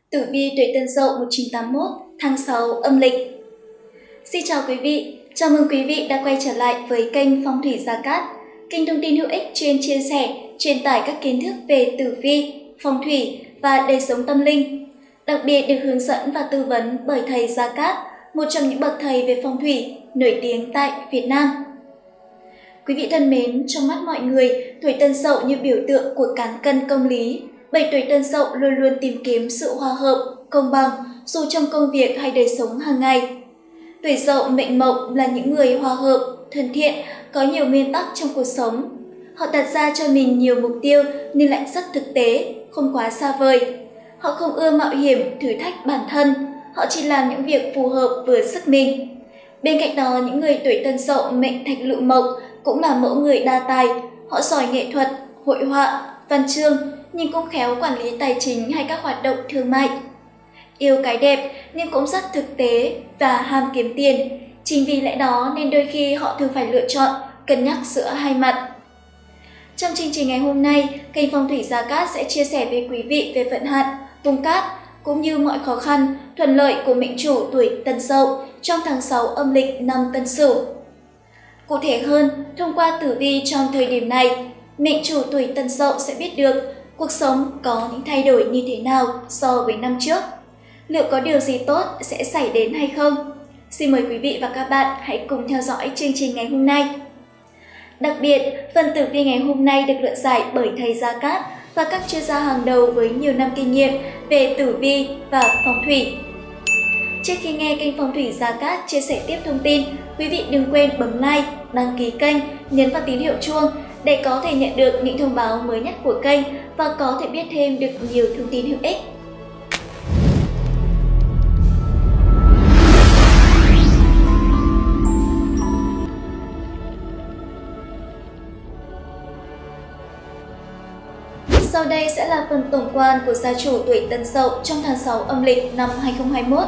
Tử vi tuổi Tân Dậu 1981 tháng 6 âm lịch. Xin chào quý vị, chào mừng quý vị đã quay trở lại với kênh Phong thủy Gia Cát, kênh thông tin hữu ích chuyên chia sẻ, truyền tải các kiến thức về tử vi, phong thủy và đời sống tâm linh. Đặc biệt được hướng dẫn và tư vấn bởi thầy Gia Cát, một trong những bậc thầy về phong thủy nổi tiếng tại Việt Nam. Quý vị thân mến, trong mắt mọi người, tuổi Tân Dậu như biểu tượng của cán cân công lý. Bởi tuổi Tân Dậu luôn luôn tìm kiếm sự hòa hợp, công bằng dù trong công việc hay đời sống hàng ngày. Tuổi Dậu mệnh mộc là những người hòa hợp, thân thiện, có nhiều nguyên tắc trong cuộc sống. Họ đặt ra cho mình nhiều mục tiêu nhưng lại rất thực tế, không quá xa vời. Họ không ưa mạo hiểm, thử thách bản thân, họ chỉ làm những việc phù hợp vừa sức mình. Bên cạnh đó, những người tuổi Tân Dậu mệnh Thạch Lự mộc cũng là mẫu người đa tài. Họ giỏi nghệ thuật, hội họa, văn chương, nhưng cũng khéo quản lý tài chính hay các hoạt động thương mại. Yêu cái đẹp nhưng cũng rất thực tế và ham kiếm tiền. Chính vì lẽ đó nên đôi khi họ thường phải lựa chọn, cân nhắc giữa hai mặt. Trong chương trình ngày hôm nay, kênh Phong thủy Gia Cát sẽ chia sẻ với quý vị về vận hạn, vùng cát cũng như mọi khó khăn, thuận lợi của mệnh chủ tuổi Tân Dậu trong tháng 6 âm lịch năm Tân Sửu. Cụ thể hơn, thông qua tử vi trong thời điểm này, mệnh chủ tuổi Tân Dậu sẽ biết được cuộc sống có những thay đổi như thế nào so với năm trước. Liệu có điều gì tốt sẽ xảy đến hay không? Xin mời quý vị và các bạn hãy cùng theo dõi chương trình ngày hôm nay. Đặc biệt, phần tử vi ngày hôm nay được luận giải bởi thầy Gia Cát và các chuyên gia hàng đầu với nhiều năm kinh nghiệm về tử vi và phong thủy. Trước khi nghe kênh Phong thủy Gia Cát chia sẻ tiếp thông tin, quý vị đừng quên bấm like, đăng ký kênh, nhấn vào tín hiệu chuông để có thể nhận được những thông báo mới nhất của kênh và có thể biết thêm được nhiều thông tin hữu ích. Sau đây sẽ là phần tổng quan của gia chủ tuổi Tân Dậu trong tháng 6 âm lịch năm 2021.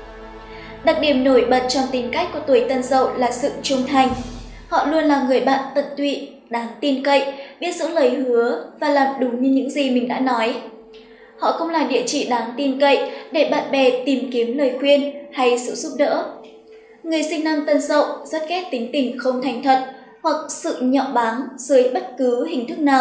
Đặc điểm nổi bật trong tính cách của tuổi Tân Dậu là sự trung thành. Họ luôn là người bạn tận tụy, đáng tin cậy, biết giữ lời hứa và làm đúng như những gì mình đã nói. Họ cũng là địa chỉ đáng tin cậy để bạn bè tìm kiếm lời khuyên hay sự giúp đỡ. Người sinh năm Tân Dậu rất ghét tính tình không thành thật hoặc sự nhạo báng dưới bất cứ hình thức nào.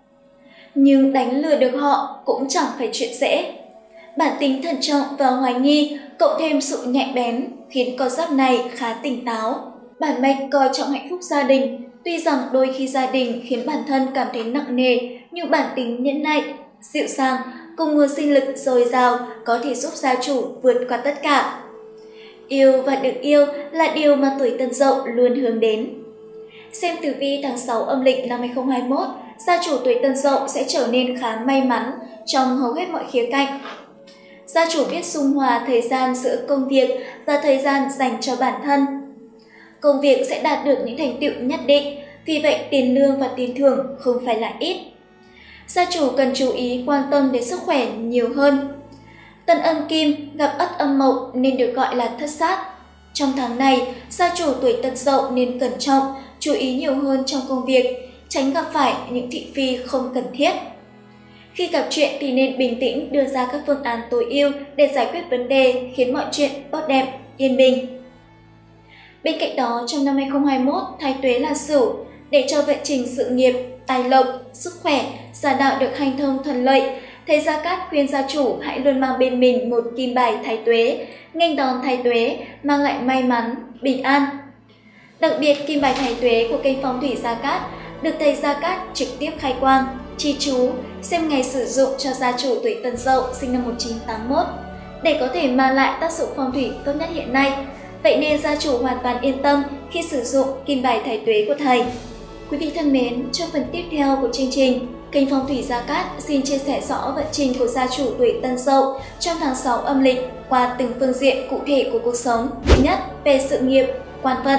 Nhưng đánh lừa được họ cũng chẳng phải chuyện dễ. Bản tính thận trọng và hoài nghi cộng thêm sự nhạy bén khiến con giáp này khá tỉnh táo. Bản mệnh coi trọng hạnh phúc gia đình, tuy rằng đôi khi gia đình khiến bản thân cảm thấy nặng nề, nhưng bản tính nhẫn nại, dịu dàng cùng nguồn sinh lực dồi dào có thể giúp gia chủ vượt qua tất cả. Yêu và được yêu là điều mà tuổi Tân Dậu luôn hướng đến. Xem tử vi tháng 6 âm lịch năm 2021, gia chủ tuổi Tân Dậu sẽ trở nên khá may mắn trong hầu hết mọi khía cạnh. Gia chủ biết dung hòa thời gian giữa công việc và thời gian dành cho bản thân. Công việc sẽ đạt được những thành tựu nhất định, vì vậy tiền lương và tiền thưởng không phải là ít. Gia chủ cần chú ý quan tâm đến sức khỏe nhiều hơn. Tân âm kim gặp ất âm mộc nên được gọi là thất sát. Trong tháng này, gia chủ tuổi Tân Dậu nên cẩn trọng, chú ý nhiều hơn trong công việc, tránh gặp phải những thị phi không cần thiết. Khi gặp chuyện thì nên bình tĩnh đưa ra các phương án tối ưu để giải quyết vấn đề, khiến mọi chuyện tốt đẹp, yên bình. Bên cạnh đó, trong năm 2021, thái tuế là Sửu, để cho vận trình sự nghiệp, tài lộc, sức khỏe, gia đạo được hanh thông thuận lợi. Thầy Gia Cát khuyên gia chủ hãy luôn mang bên mình một kim bài thái tuế, nghênh đón thái tuế, mang lại may mắn, bình an. Đặc biệt, kim bài thái tuế của kênh Phong thủy Gia Cát được thầy Gia Cát trực tiếp khai quang, chi chú, xem ngày sử dụng cho gia chủ tuổi Tân Dậu sinh năm 1981 để có thể mang lại tác dụng phong thủy tốt nhất hiện nay. Vậy nên gia chủ hoàn toàn yên tâm khi sử dụng kim bài thái tuế của thầy. Quý vị thân mến, trong phần tiếp theo của chương trình, kênh Phong thủy Gia Cát xin chia sẻ rõ vận trình của gia chủ tuổi Tân Dậu trong tháng 6 âm lịch qua từng phương diện cụ thể của cuộc sống. Thứ nhất, về sự nghiệp, quan vận.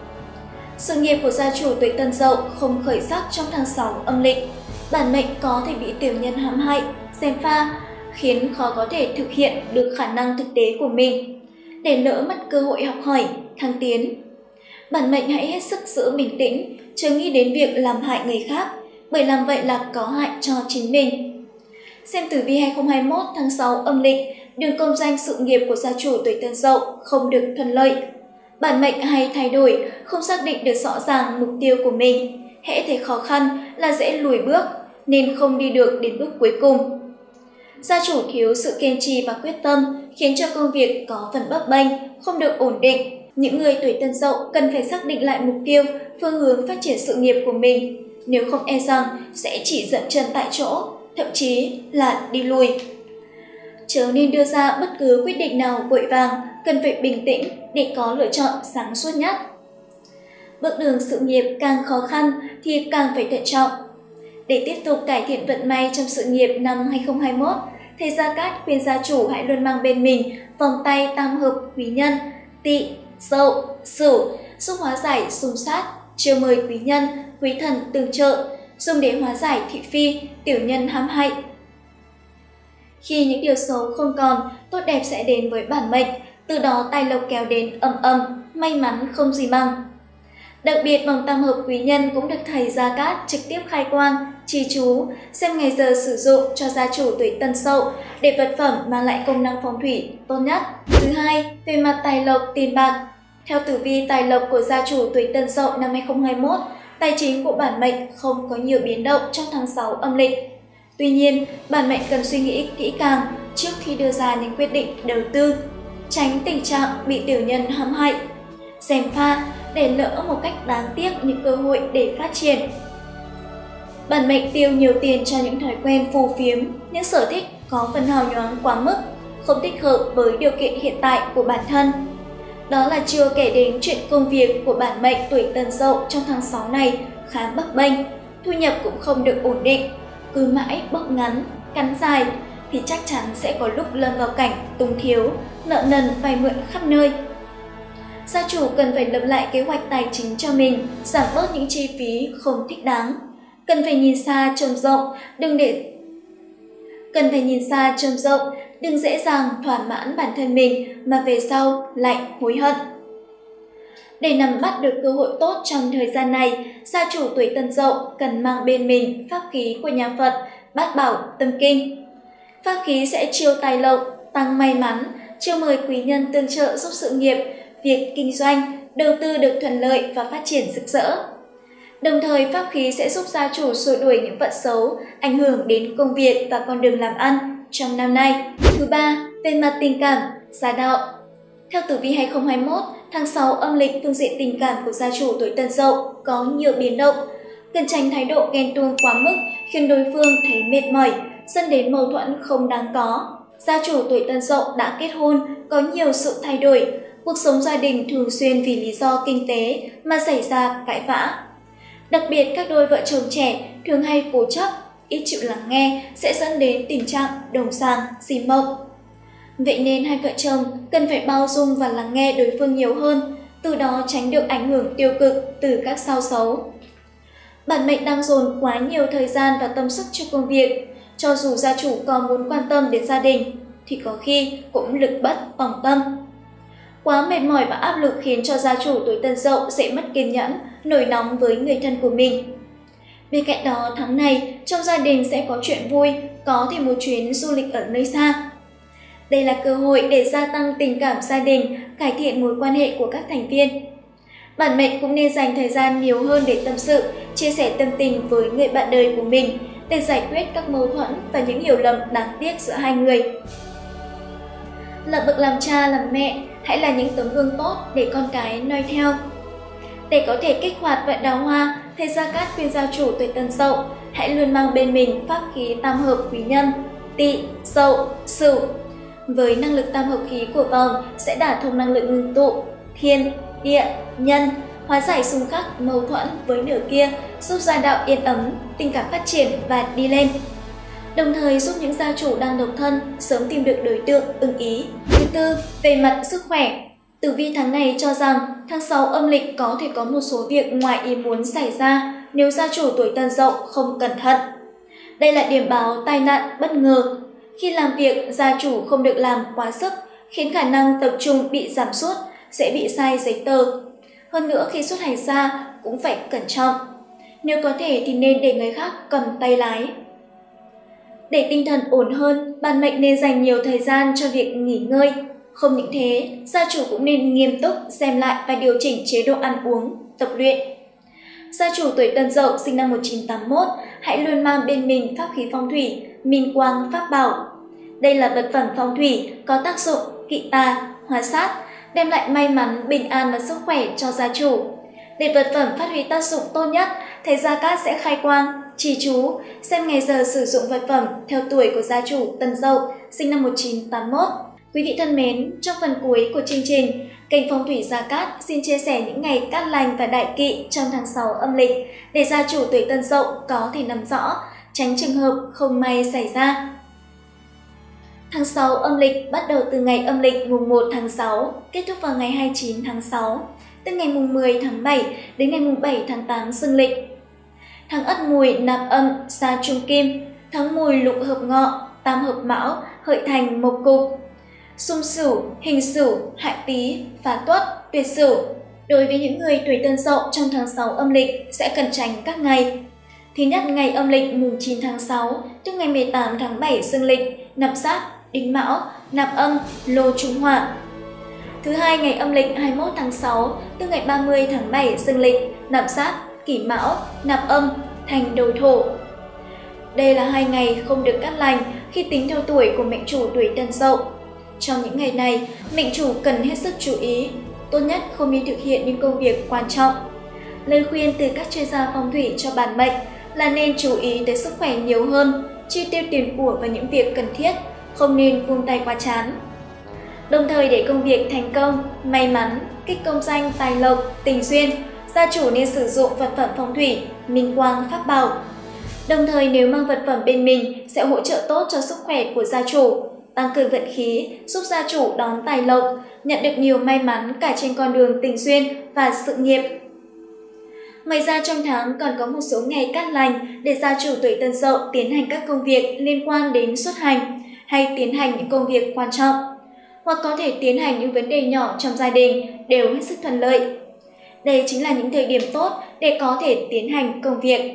Sự nghiệp của gia chủ tuổi Tân Dậu không khởi sắc trong tháng 6 âm lịch. Bản mệnh có thể bị tiểu nhân hãm hại, gièm pha, khiến khó có thể thực hiện được khả năng thực tế của mình, để lỡ mất cơ hội học hỏi, thăng tiến. Bản mệnh hãy hết sức giữ bình tĩnh, chớ nghĩ đến việc làm hại người khác, bởi làm vậy là có hại cho chính mình. Xem tử vi 2021 tháng 6 âm lịch, đường công danh sự nghiệp của gia chủ tuổi Tân Dậu không được thuận lợi. Bản mệnh hay thay đổi, không xác định được rõ ràng mục tiêu của mình, hễ thấy khó khăn là dễ lùi bước, nên không đi được đến bước cuối cùng. Gia chủ thiếu sự kiên trì và quyết tâm, khiến cho công việc có phần bấp bênh, không được ổn định. Những người tuổi Tân Dậu cần phải xác định lại mục tiêu, phương hướng phát triển sự nghiệp của mình, nếu không e rằng sẽ chỉ dậm chân tại chỗ, thậm chí là đi lùi. Chớ nên đưa ra bất cứ quyết định nào vội vàng, cần phải bình tĩnh để có lựa chọn sáng suốt nhất. Bước đường sự nghiệp càng khó khăn thì càng phải thận trọng. Để tiếp tục cải thiện vận may trong sự nghiệp năm 2021, thầy Gia Cát khuyên gia chủ hãy luôn mang bên mình vòng tay tam hợp quý nhân Tỵ, Dậu, Sửu, giúp hóa giải xung sát, chiêu mời quý nhân, quý thần tương trợ, dùng để hóa giải thị phi, tiểu nhân hãm hại. Khi những điều xấu không còn, tốt đẹp sẽ đến với bản mệnh, từ đó tài lộc kéo đến ầm ầm, may mắn không gì bằng. Đặc biệt vòng tam hợp quý nhân cũng được thầy Gia Cát trực tiếp khai quang, trì chú, xem ngày giờ sử dụng cho gia chủ tuổi Tân Sậu để vật phẩm mang lại công năng phong thủy tốt nhất. Thứ hai, về mặt tài lộc tiền bạc. Theo tử vi tài lộc của gia chủ tuổi Tân Sậu năm 2021, tài chính của bản mệnh không có nhiều biến động trong tháng 6 âm lịch. Tuy nhiên, bản mệnh cần suy nghĩ kỹ càng trước khi đưa ra những quyết định đầu tư, tránh tình trạng bị tiểu nhân hãm hại, gièm pha để lỡ một cách đáng tiếc những cơ hội để phát triển. Bản mệnh tiêu nhiều tiền cho những thói quen phù phiếm, những sở thích có phần hào nhoáng quá mức, không thích hợp với điều kiện hiện tại của bản thân. Đó là chưa kể đến chuyện công việc của bản mệnh tuổi Tân Dậu trong tháng 6 này khá bấp bênh, thu nhập cũng không được ổn định, cứ mãi bốc ngắn, cắn dài thì chắc chắn sẽ có lúc lâm vào cảnh túng thiếu, nợ nần vay mượn khắp nơi. Gia chủ cần phải lập lại kế hoạch tài chính cho mình, giảm bớt những chi phí không thích đáng. Cần phải nhìn xa trông rộng, đừng dễ dàng thỏa mãn bản thân mình mà về sau lại hối hận. Để nắm bắt được cơ hội tốt trong thời gian này, gia chủ tuổi Tân Dậu cần mang bên mình pháp khí của nhà Phật Bát Bảo Tâm Kinh. Pháp khí sẽ chiêu tài lộc, tăng may mắn, chiêu mời quý nhân tương trợ giúp sự nghiệp, việc kinh doanh, đầu tư được thuận lợi và phát triển rực rỡ. Đồng thời, pháp khí sẽ giúp gia chủ xua đuổi những vận xấu, ảnh hưởng đến công việc và con đường làm ăn trong năm nay. Thứ ba, về mặt tình cảm, gia đạo. Theo tử vi 2021, tháng 6 âm lịch phương diện tình cảm của gia chủ tuổi Tân Dậu có nhiều biến động. Cần tránh thái độ ghen tuông quá mức khiến đối phương thấy mệt mỏi, dẫn đến mâu thuẫn không đáng có. Gia chủ tuổi Tân Dậu đã kết hôn, có nhiều sự thay đổi. Cuộc sống gia đình thường xuyên vì lý do kinh tế mà xảy ra cãi vã. Đặc biệt các đôi vợ chồng trẻ thường hay cố chấp, ít chịu lắng nghe sẽ dẫn đến tình trạng đồng sàng, xì mộng. Vậy nên hai vợ chồng cần phải bao dung và lắng nghe đối phương nhiều hơn, từ đó tránh được ảnh hưởng tiêu cực từ các sao xấu. Bản mệnh đang dồn quá nhiều thời gian và tâm sức cho công việc, cho dù gia chủ có muốn quan tâm đến gia đình thì có khi cũng lực bất tòng tâm. Quá mệt mỏi và áp lực khiến cho gia chủ tuổi Tân Dậu dễ mất kiên nhẫn, nổi nóng với người thân của mình. Bên cạnh đó, tháng này trong gia đình sẽ có chuyện vui, có thêm một chuyến du lịch ở nơi xa. Đây là cơ hội để gia tăng tình cảm gia đình, cải thiện mối quan hệ của các thành viên. Bản mệnh cũng nên dành thời gian nhiều hơn để tâm sự, chia sẻ tâm tình với người bạn đời của mình để giải quyết các mâu thuẫn và những hiểu lầm đáng tiếc giữa hai người. Là bậc làm cha làm mẹ, hãy là những tấm gương tốt để con cái noi theo. Để có thể kích hoạt vận đào hoa, thầy Gia Cát khuyên gia chủ tuổi Tân Dậu hãy luôn mang bên mình pháp khí tam hợp quý nhân Tỵ, Dậu, Sửu. Với năng lực tam hợp khí của vòng sẽ đả thông năng lượng ngưng tụ, thiên, địa, nhân, hóa giải xung khắc mâu thuẫn với nửa kia, giúp gia đạo yên ấm, tình cảm phát triển và đi lên. Đồng thời giúp những gia chủ đang độc thân sớm tìm được đối tượng ưng ý. Thứ tư, về mặt sức khỏe. Tử vi tháng này cho rằng tháng 6 âm lịch có thể có một số việc ngoài ý muốn xảy ra nếu gia chủ tuổi Tân Dậu không cẩn thận. Đây là điểm báo tai nạn bất ngờ. Khi làm việc, gia chủ không được làm quá sức, khiến khả năng tập trung bị giảm sút, sẽ bị sai giấy tờ. Hơn nữa khi xuất hành xa cũng phải cẩn trọng. Nếu có thể thì nên để người khác cầm tay lái. Để tinh thần ổn hơn, bản mệnh nên dành nhiều thời gian cho việc nghỉ ngơi. Không những thế, gia chủ cũng nên nghiêm túc xem lại và điều chỉnh chế độ ăn uống, tập luyện. Gia chủ tuổi Tân Dậu sinh năm 1981, hãy luôn mang bên mình pháp khí phong thủy, minh quang pháp bảo. Đây là vật phẩm phong thủy có tác dụng kỵ tà, hóa sát, đem lại may mắn, bình an và sức khỏe cho gia chủ. Để vật phẩm phát huy tác dụng tốt nhất, thầy Gia Cát sẽ khai quang, trì chú, xem ngày giờ sử dụng vật phẩm theo tuổi của gia chủ Tân Dậu sinh năm 1981. Quý vị thân mến, trong phần cuối của chương trình, kênh Phong thủy Gia Cát xin chia sẻ những ngày cát lành và đại kỵ trong tháng 6 âm lịch để gia chủ tuổi Tân Dậu có thể nắm rõ, tránh trường hợp không may xảy ra. Tháng 6 âm lịch bắt đầu từ ngày âm lịch mùng 1 tháng 6, kết thúc vào ngày 29 tháng 6, từ ngày mùng 10 tháng 7 đến ngày mùng 7 tháng 8 dương lịch. Tháng Ất Mùi nạp âm, sa trung kim, tháng Mùi lục hợp ngọ, tam hợp mão, hợi thành mộc cục. Xung Sửu, Hình Sửu, Hại Tý, Phá Tuất, Tuyệt Sửu. Đối với những người tuổi Tân Dậu trong tháng 6 âm lịch sẽ cần tránh các ngày. Thứ nhất, ngày âm lịch mùng 9 tháng 6, tức ngày 18 tháng 7 dương lịch, nạp sát, đinh mão, nạp âm, lô trung hỏa. Thứ hai, ngày âm lịch 21 tháng 6, tức ngày 30 tháng 7 dương lịch, nạp sát, kỷ mão, nạp âm, thành đầu thổ. Đây là 2 ngày không được cát lành khi tính theo tuổi của mệnh chủ tuổi Tân Dậu. Trong những ngày này, mệnh chủ cần hết sức chú ý, tốt nhất không nên thực hiện những công việc quan trọng. Lời khuyên từ các chuyên gia phong thủy cho bản mệnh là nên chú ý tới sức khỏe nhiều hơn, chi tiêu tiền của vào những việc cần thiết, không nên vung tay quá chán. Đồng thời để công việc thành công, may mắn, kích công danh, tài lộc, tình duyên, gia chủ nên sử dụng vật phẩm phong thủy, minh quang pháp bảo. Đồng thời nếu mang vật phẩm bên mình sẽ hỗ trợ tốt cho sức khỏe của gia chủ, tăng cường vận khí, giúp gia chủ đón tài lộc, nhận được nhiều may mắn cả trên con đường tình duyên và sự nghiệp. Ngoài ra trong tháng còn có một số ngày cát lành để gia chủ tuổi Tân Dậu tiến hành các công việc liên quan đến xuất hành hay tiến hành những công việc quan trọng, hoặc có thể tiến hành những vấn đề nhỏ trong gia đình đều hết sức thuận lợi. Đây chính là những thời điểm tốt để có thể tiến hành công việc.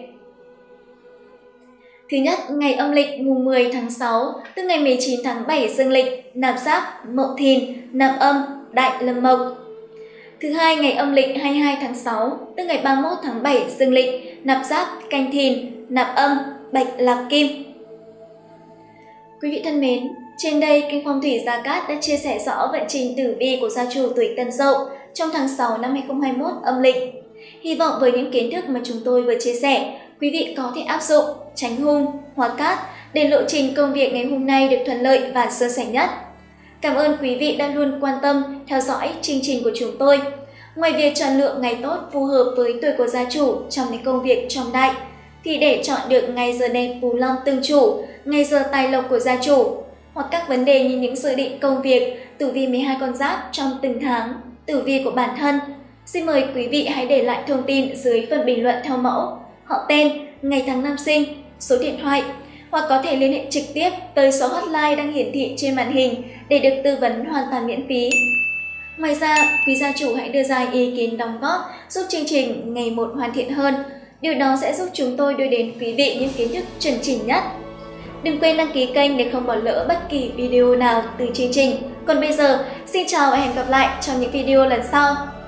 Thứ nhất, ngày âm lịch mùng 10 tháng 6, tức ngày 19 tháng 7 dương lịch, nạp giáp, mậu thìn, nạp âm, đại lâm mộc. Thứ hai, ngày âm lịch 22 tháng 6, tức ngày 31 tháng 7 dương lịch, nạp giáp, canh thìn, nạp âm, bạch lạc kim. Quý vị thân mến, trên đây kênh Phong thủy Gia Cát đã chia sẻ rõ vận trình tử vi của gia chủ tuổi Tân Dậu trong tháng 6 năm 2021 âm lịch. Hy vọng với những kiến thức mà chúng tôi vừa chia sẻ, quý vị có thể áp dụng, tránh hung, hóa cát để lộ trình công việc ngày hôm nay được thuận lợi và suôn sẻ nhất. Cảm ơn quý vị đã luôn quan tâm, theo dõi chương trình của chúng tôi. Ngoài việc chọn lựa ngày tốt phù hợp với tuổi của gia chủ trong những công việc trọng đại, thì để chọn được ngày giờ đẹp phù long tương chủ, ngày giờ tài lộc của gia chủ, hoặc các vấn đề như những dự định công việc, tử vi 12 con giáp trong từng tháng, tử vi của bản thân, xin mời quý vị hãy để lại thông tin dưới phần bình luận theo mẫu, họ tên, ngày tháng năm sinh, số điện thoại, hoặc có thể liên hệ trực tiếp tới số hotline đang hiển thị trên màn hình để được tư vấn hoàn toàn miễn phí. Ngoài ra, quý gia chủ hãy đưa ra ý kiến đóng góp giúp chương trình ngày một hoàn thiện hơn. Điều đó sẽ giúp chúng tôi đưa đến quý vị những kiến thức chuẩn chỉnh nhất. Đừng quên đăng ký kênh để không bỏ lỡ bất kỳ video nào từ chương trình. Còn bây giờ, xin chào và hẹn gặp lại trong những video lần sau.